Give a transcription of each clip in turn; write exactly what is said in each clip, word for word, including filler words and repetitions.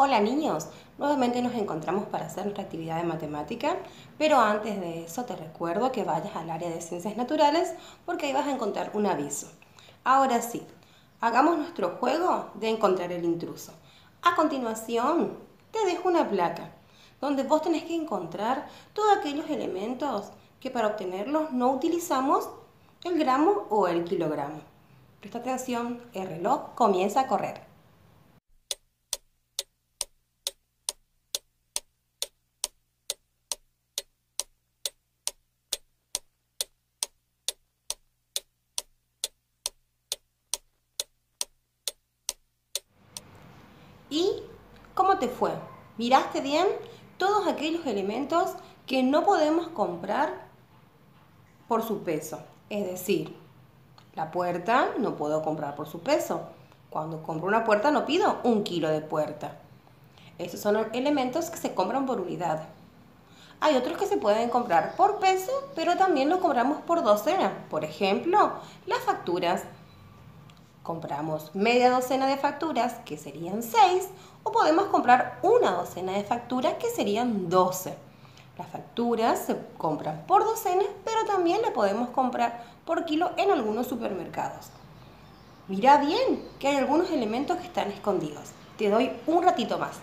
Hola niños, nuevamente nos encontramos para hacer nuestra actividad de matemática, pero antes de eso te recuerdo que vayas al área de ciencias naturales porque ahí vas a encontrar un aviso. Ahora sí, hagamos nuestro juego de encontrar el intruso. A continuación, te dejo una placa donde vos tenés que encontrar todos aquellos elementos que para obtenerlos no utilizamos el gramo o el kilogramo. Presta atención, el reloj comienza a correr. ¿Y cómo te fue? ¿Miraste bien todos aquellos elementos que no podemos comprar por su peso? Es decir, la puerta no puedo comprar por su peso. Cuando compro una puerta no pido un kilo de puerta. Esos son elementos que se compran por unidad. Hay otros que se pueden comprar por peso, pero también los compramos por docena. Por ejemplo, las facturas. Compramos media docena de facturas, que serían seis, o podemos comprar una docena de facturas, que serían doce. Las facturas se compran por docena, pero también la podemos comprar por kilo en algunos supermercados. Mira bien que hay algunos elementos que están escondidos. Te doy un ratito más.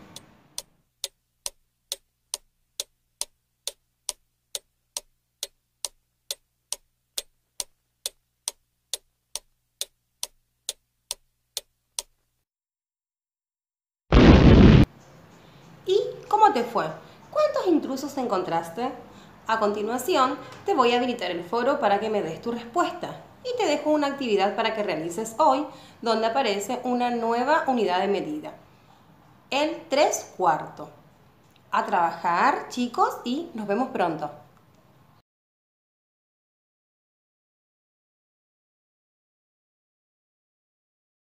¿Y cómo te fue? ¿Cuántos intrusos encontraste? A continuación, te voy a habilitar el foro para que me des tu respuesta y te dejo una actividad para que realices hoy, donde aparece una nueva unidad de medida, el tres cuarto. A trabajar, chicos, y nos vemos pronto.